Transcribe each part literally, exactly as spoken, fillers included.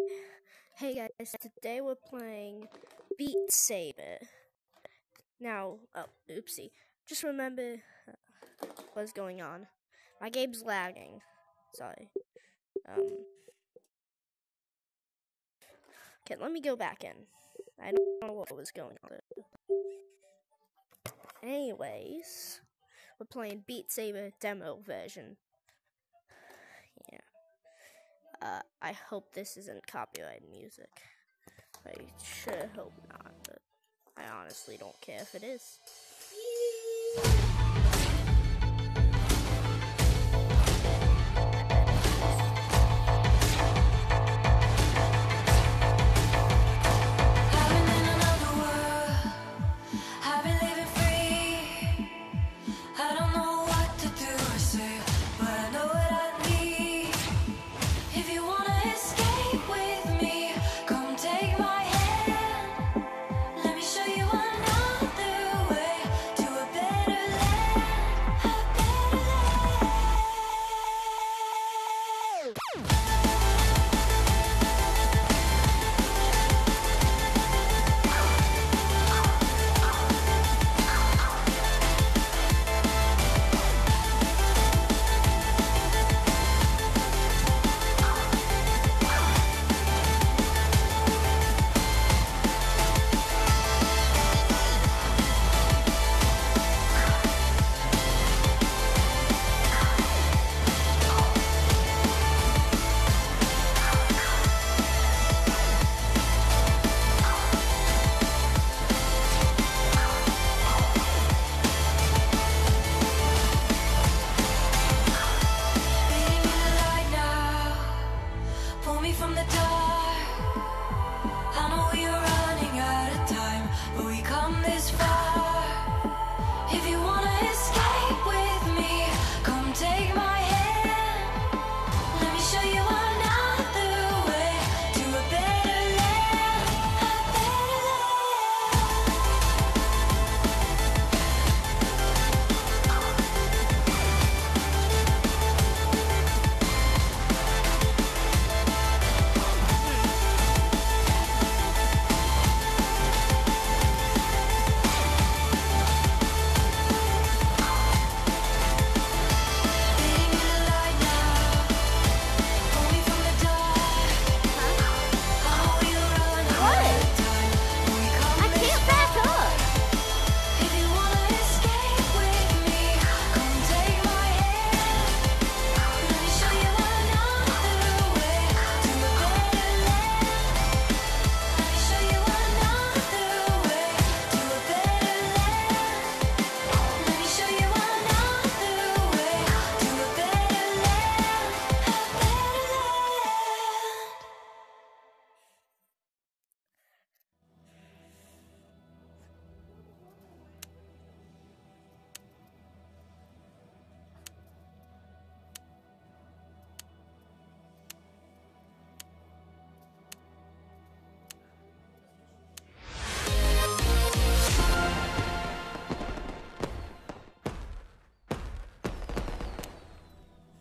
Hey guys, today we're playing Beat Saber. Now, oh, oopsie. Just remember uh, what's going on. My game's lagging. Sorry. Um. Okay, let me go back in. I don't know what was going on. Anyways, we're playing Beat Saber demo version. Yeah. Uh, I hope this isn't copyrighted music. I sure hope not, but I honestly don't care if it is. From the dark, I know you're running out of time, but we come this far. If you wanna escape with me, come take my hand. Let me show you another way to a better land, a better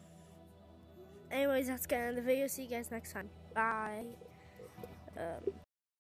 Anyways, that's gonna end the video. See you guys next time. Bye. Um.